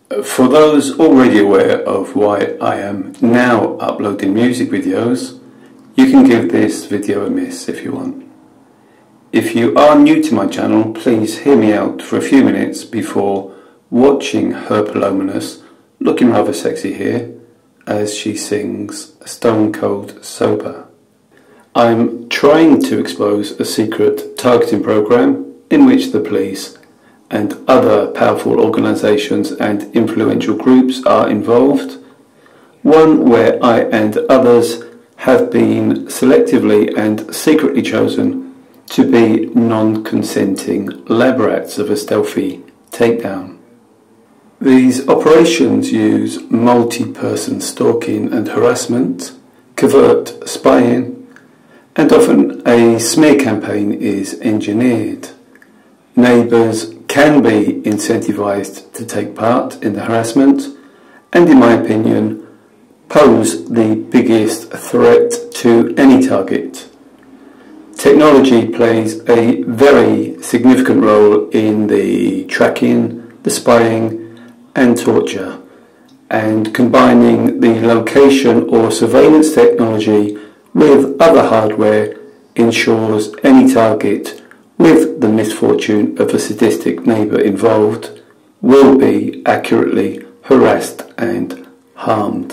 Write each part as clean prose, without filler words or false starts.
For those already aware of why I am now uploading music videos, you can give this video a miss if you want. If you are new to my channel, please hear me out for a few minutes before watching her Paloma-ness, looking rather sexy here, as she sings Stone Cold Sober. I'm trying to expose a secret targeting program in which the police and other powerful organisations and influential groups are involved, one where I and others have been selectively and secretly chosen to be non-consenting lab rats of a stealthy takedown. These operations use multi-person stalking and harassment, covert spying, and often a smear campaign is engineered. Neighbours can be incentivised to take part in the harassment and, in my opinion, pose the biggest threat to any target. Technology plays a very significant role in the tracking, the spying and torture, and combining the location or surveillance technology with other hardware ensures any target with the misfortune of a sadistic neighbour involved will be accurately harassed and harmed.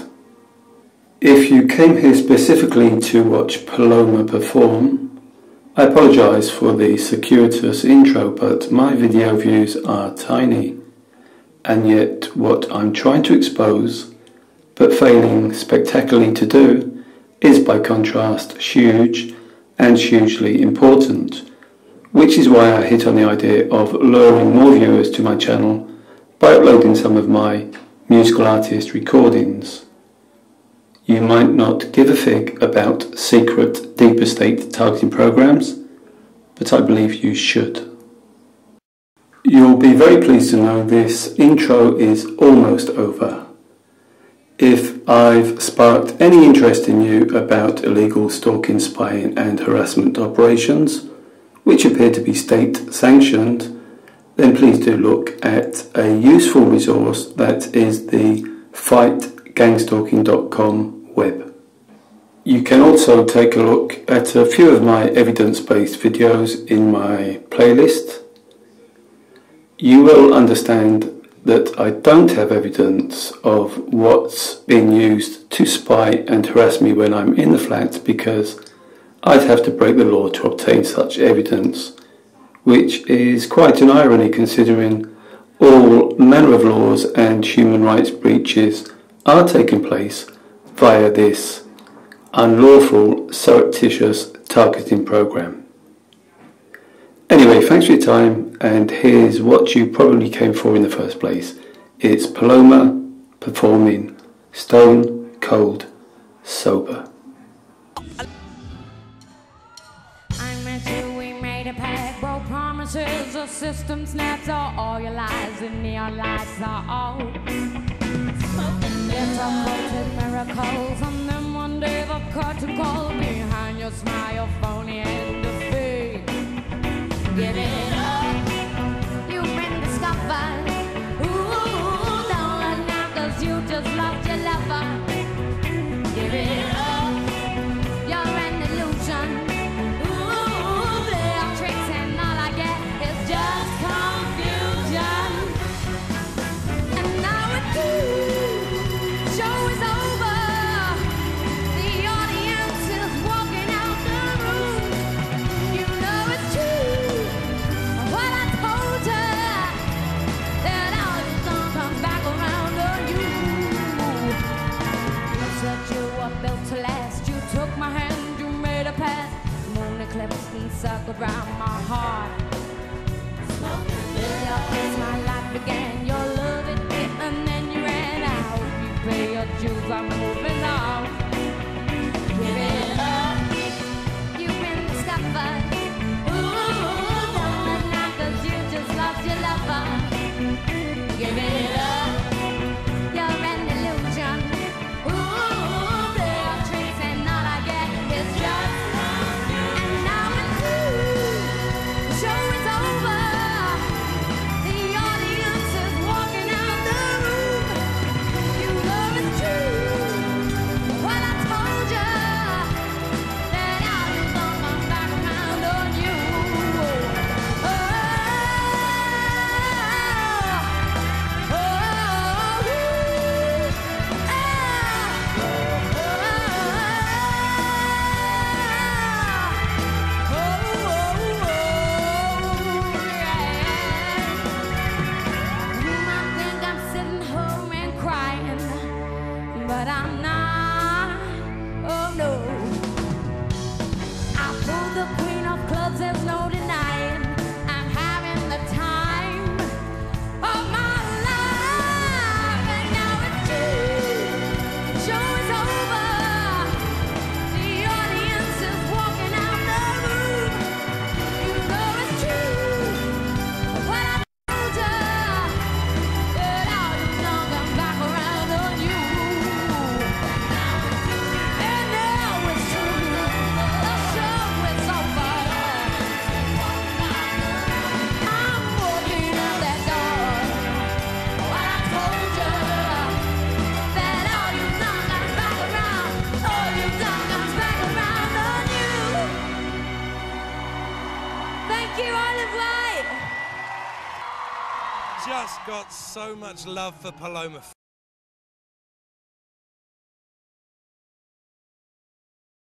If you came here specifically to watch Paloma perform, I apologise for the circuitous intro, but my video views are tiny, and yet what I'm trying to expose, but failing spectacularly to do, is by contrast huge and hugely important, which is why I hit on the idea of luring more viewers to my channel by uploading some of my musical artist recordings. You might not give a fig about secret deeper state targeting programs, but I believe you should. You'll be very pleased to know this intro is almost over. If I've sparked any interest in you about illegal stalking, spying and harassment operations, which appear to be state sanctioned, then please do look at a useful resource that is the fightgangstalking.com web. You can also take a look at a few of my evidence-based videos in my playlist. You will understand that I don't have evidence of what's being used to spy and harass me when I'm in the flat, because I'd have to break the law to obtain such evidence, which is quite an irony considering all manner of laws and human rights breaches are taking place via this unlawful, surreptitious targeting program. Anyway, thanks for your time, and here's what you probably came for in the first place. It's Paloma performing Stone Cold Sober. I met you, we made a pact, broke promises, a system snaps, all your lies and neon lights are all it's a quoted miracles, and then one day the curtain call behind your smile, phony and defeat. Give it up, you've been discovered. Ooh, don't look now, cause you just lost your lover. Give it up, you're an illusion. Ooh, play off tricks and all I get is just confusion. And now it's through, show is over. The audience is walking out the room. You know it's true. What I told you, that all the sun comes back around on you. You said you were built to last. You took my hand, you made a path. Moon eclipsed and circled round my heart. With your face, my life began. Your love it hit and then you ran out. You pay your dues, I'm moving on. Give it up, you've been discovered. You just lost your lover. Give it up, you're an illusion. Ooh, play your tricks and all I get is just confusion. And now it's through, the show is over. The audience is walking out the room. just got so much love for Paloma.